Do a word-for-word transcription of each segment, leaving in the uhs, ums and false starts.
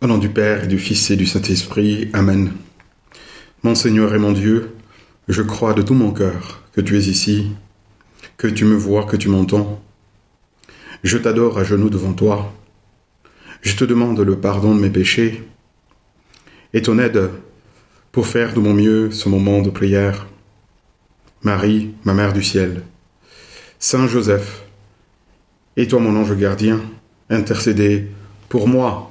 Au nom du Père, et du Fils et du Saint-Esprit. Amen. Mon Seigneur et mon Dieu, je crois de tout mon cœur que tu es ici, que tu me vois, que tu m'entends. Je t'adore à genoux devant toi. Je te demande le pardon de mes péchés et ton aide pour faire de mon mieux ce moment de prière. Marie, ma Mère du ciel, Saint Joseph, et toi mon ange gardien, intercédez pour moi.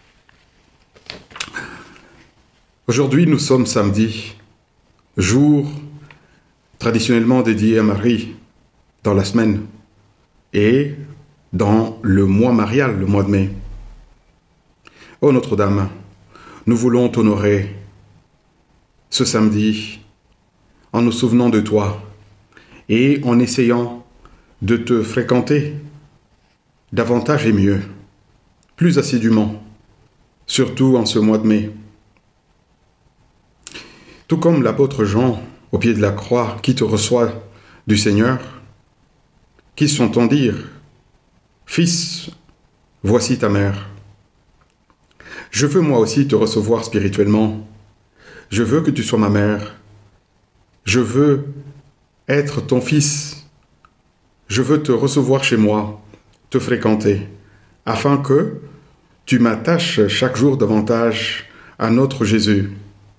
Aujourd'hui, nous sommes samedi, jour traditionnellement dédié à Marie dans la semaine et dans le mois marial, le mois de mai. Ô Notre-Dame, nous voulons t'honorer ce samedi en nous souvenant de toi et en essayant de te fréquenter davantage et mieux, plus assidûment, surtout en ce mois de mai. Tout comme l'apôtre Jean, au pied de la croix, qui te reçoit du Seigneur, qui s'entend dire « Fils, voici ta mère ». Je veux moi aussi te recevoir spirituellement. Je veux que tu sois ma mère. Je veux être ton fils. Je veux te recevoir chez moi, te fréquenter, afin que tu m'attaches chaque jour davantage à notre Jésus.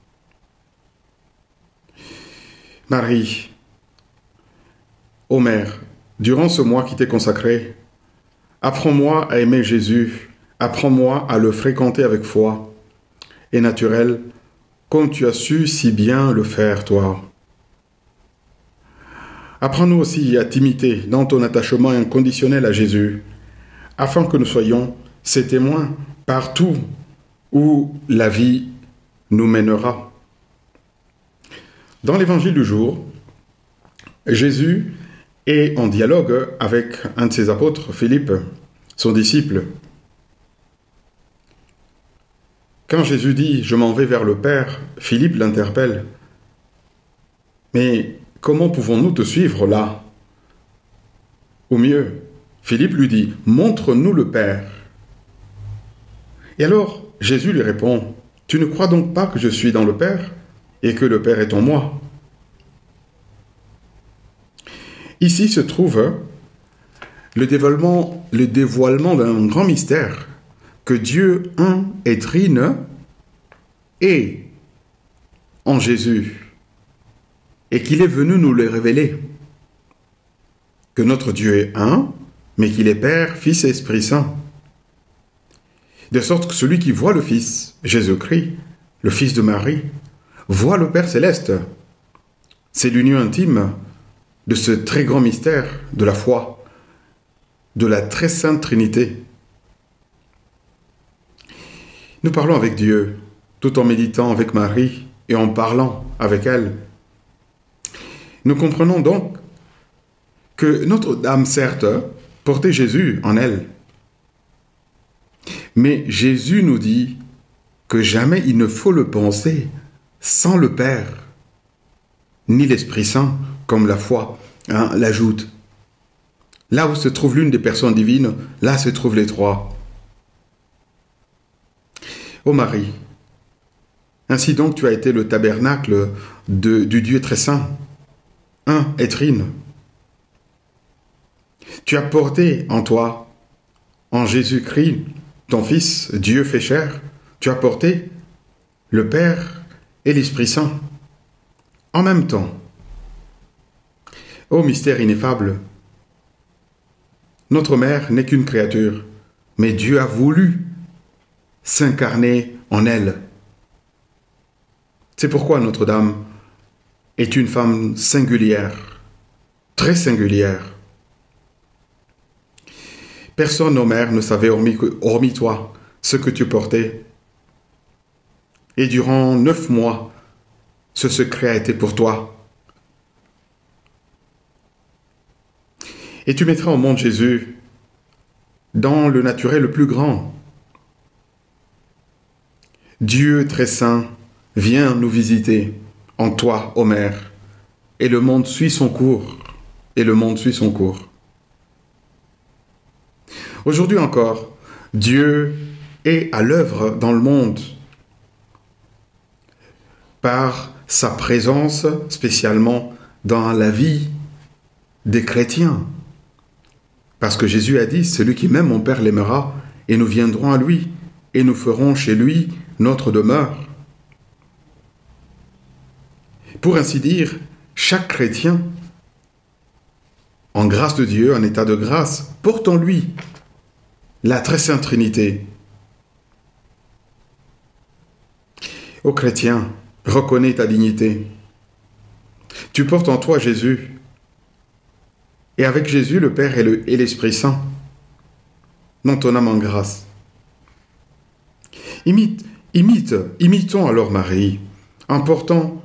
Marie, ô Mère, durant ce mois qui t'est consacré, apprends-moi à aimer Jésus, apprends-moi à le fréquenter avec foi et naturel, comme tu as su si bien le faire, toi. Apprends-nous aussi à t'imiter dans ton attachement inconditionnel à Jésus, afin que nous soyons ses témoins partout où la vie nous mènera. Dans l'évangile du jour, Jésus est en dialogue avec un de ses apôtres, Philippe, son disciple. Quand Jésus dit « Je m'en vais vers le Père », Philippe l'interpelle. « Mais comment pouvons-nous te suivre là ?» Ou mieux, Philippe lui dit « Montre-nous le Père ». Et alors, Jésus lui répond « Tu ne crois donc pas que je suis dans le Père et que le Père est en moi ?» Ici se trouve le dévoilement, le dévoilement d'un grand mystère, que Dieu un et trine est en Jésus et qu'il est venu nous le révéler. Que notre Dieu est un, mais qu'il est Père, Fils et Esprit Saint. De sorte que celui qui voit le Fils, Jésus-Christ, le Fils de Marie, voit le Père céleste. C'est l'union intime de ce très grand mystère de la foi, de la très sainte Trinité. Nous parlons avec Dieu, tout en méditant avec Marie et en parlant avec elle. Nous comprenons donc que notre âme, certes, portait Jésus en elle. Mais Jésus nous dit que jamais il ne faut le penser sans le Père, ni l'Esprit Saint, comme la foi hein, l'ajoute. Là où se trouve l'une des personnes divines, là se trouvent les trois. Ô Marie, ainsi donc tu as été le tabernacle de, du Dieu très saint, un et trine. Tu as porté en toi, en Jésus-Christ, ton Fils, Dieu fait chair, tu as porté le Père et l'Esprit Saint en même temps. Ô mystère ineffable, notre mère n'est qu'une créature, mais Dieu a voulu s'incarner en elle. C'est pourquoi Notre-Dame est une femme singulière, très singulière. Personne, ô mère, ne savait, hormis, hormis toi, ce que tu portais. Et durant neuf mois, ce secret a été pour toi. Et tu mettras au monde Jésus dans le naturel le plus grand. Dieu très saint vient nous visiter en toi, ô Mère, et le monde suit son cours, et le monde suit son cours. Aujourd'hui encore, Dieu est à l'œuvre dans le monde par sa présence spécialement dans la vie des chrétiens. Parce que Jésus a dit, celui qui m'aime, mon Père l'aimera, et nous viendrons à lui, et nous ferons chez lui notre demeure. Pour ainsi dire, chaque chrétien, en grâce de Dieu, en état de grâce, porte en lui la très sainte Trinité. Ô chrétien, reconnais ta dignité. Tu portes en toi Jésus. Et avec Jésus, le Père et, le, et l'Esprit Saint, dans ton âme en grâce. Imite, imite, imitons alors Marie, en portant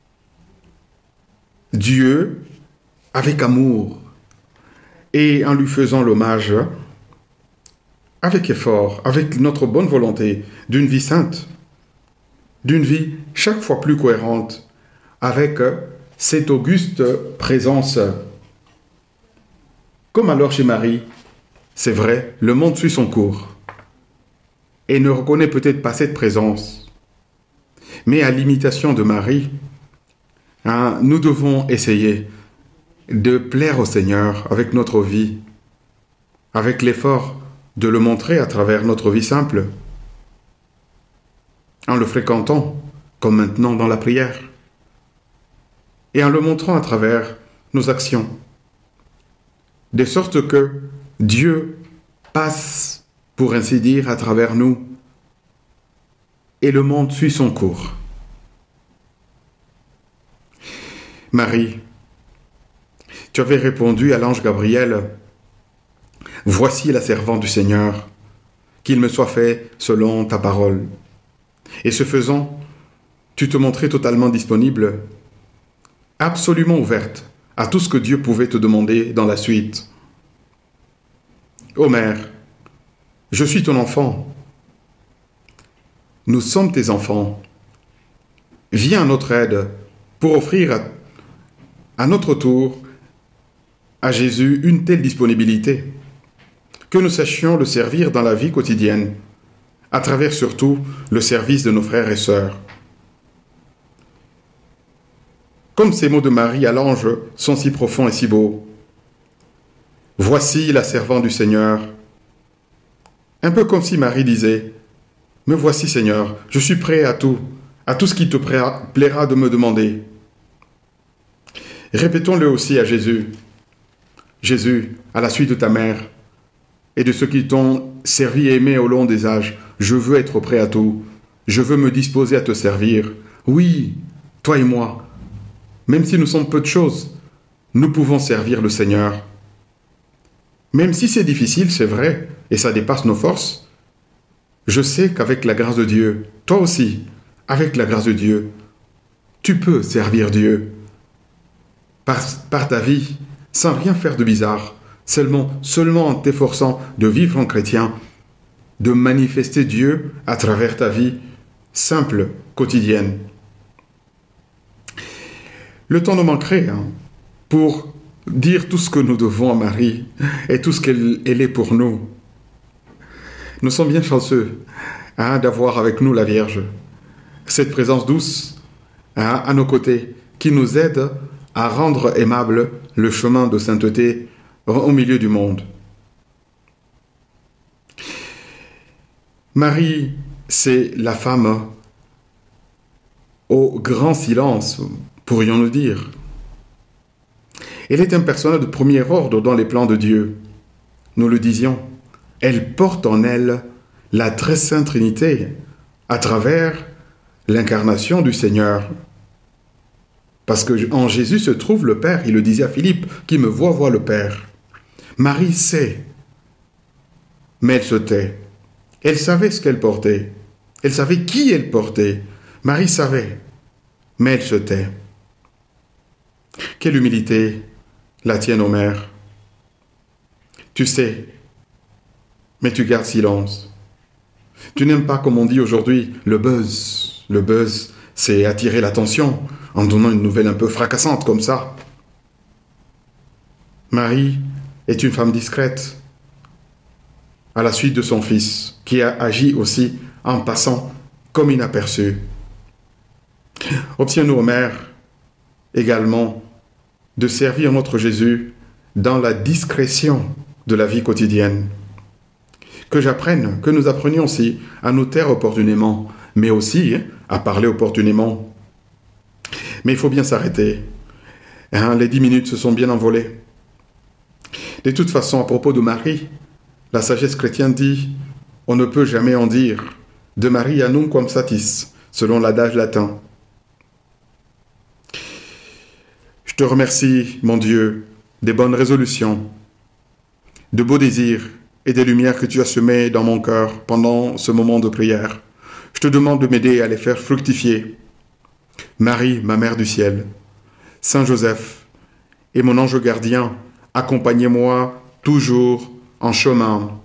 Dieu avec amour et en lui faisant l'hommage avec effort, avec notre bonne volonté, d'une vie sainte, d'une vie chaque fois plus cohérente, avec cette auguste présence. Comme alors chez Marie, c'est vrai, le monde suit son cours et ne reconnaît peut-être pas cette présence. Mais à l'imitation de Marie, hein, nous devons essayer de plaire au Seigneur avec notre vie, avec l'effort de le montrer à travers notre vie simple, en le fréquentant, comme maintenant dans la prière, et en le montrant à travers nos actions, de sorte que Dieu passe, pour ainsi dire, à travers nous, et le monde suit son cours. Marie, tu avais répondu à l'ange Gabriel, « Voici la servante du Seigneur, qu'il me soit fait selon ta parole. » Et ce faisant, tu te montrais totalement disponible, absolument ouverte à tout ce que Dieu pouvait te demander dans la suite. « Ô Mère, je suis ton enfant. Nous sommes tes enfants. Viens à notre aide pour offrir à, à notre tour à Jésus une telle disponibilité, que nous sachions le servir dans la vie quotidienne, à travers surtout le service de nos frères et sœurs. Comme ces mots de Marie à l'ange sont si profonds et si beaux. « Voici la servante du Seigneur. » Un peu comme si Marie disait, « Me voici Seigneur, je suis prêt à tout, à tout ce qui te plaira de me demander. » Répétons-le aussi à Jésus. « Jésus, à la suite de ta mère et de ceux qui t'ont servi et aimé au long des âges, je veux être prêt à tout. Je veux me disposer à te servir. Oui, toi et moi, même si nous sommes peu de choses, nous pouvons servir le Seigneur. Même si c'est difficile, c'est vrai, et ça dépasse nos forces, je sais qu'avec la grâce de Dieu, toi aussi, avec la grâce de Dieu, tu peux servir Dieu par, par ta vie, sans rien faire de bizarre, seulement, seulement en t'efforçant de vivre en chrétien, de manifester Dieu à travers ta vie simple, quotidienne. Le temps nous manquerait hein, pour dire tout ce que nous devons à Marie et tout ce qu'elle elle est pour nous. Nous sommes bien chanceux hein, d'avoir avec nous la Vierge, cette présence douce hein, à nos côtés qui nous aide à rendre aimable le chemin de sainteté au milieu du monde. Marie, c'est la femme au grand silence, pourrions-nous dire. Elle est un personnage de premier ordre dans les plans de Dieu. Nous le disions, elle porte en elle la très sainte Trinité à travers l'incarnation du Seigneur. Parce qu'en Jésus se trouve le Père, il le disait à Philippe, qui me voit, voit le Père. Marie sait, mais elle se tait. Elle savait ce qu'elle portait. Elle savait qui elle portait. Marie savait, mais elle se tait. Quelle humilité la tienne, ô Mère. Tu sais, mais tu gardes silence. Tu n'aimes pas, comme on dit aujourd'hui, le buzz. Le buzz, c'est attirer l'attention en donnant une nouvelle un peu fracassante comme ça. Marie est une femme discrète. à la suite de son Fils, qui a agi aussi en passant comme inaperçu. Obtiens-nous, Mère, également, de servir notre Jésus dans la discrétion de la vie quotidienne. Que j'apprenne, que nous apprenions aussi à nous taire opportunément, mais aussi à parler opportunément. Mais il faut bien s'arrêter. Hein, les dix minutes se sont bien envolées. De toute façon, à propos de Marie, la sagesse chrétienne dit « On ne peut jamais en dire de Maria nunquam satis », selon l'adage latin. Je te remercie, mon Dieu, des bonnes résolutions, de beaux désirs et des lumières que tu as semées dans mon cœur pendant ce moment de prière. Je te demande de m'aider à les faire fructifier. Marie, ma Mère du ciel, Saint Joseph et mon ange gardien, accompagnez-moi toujours en chemin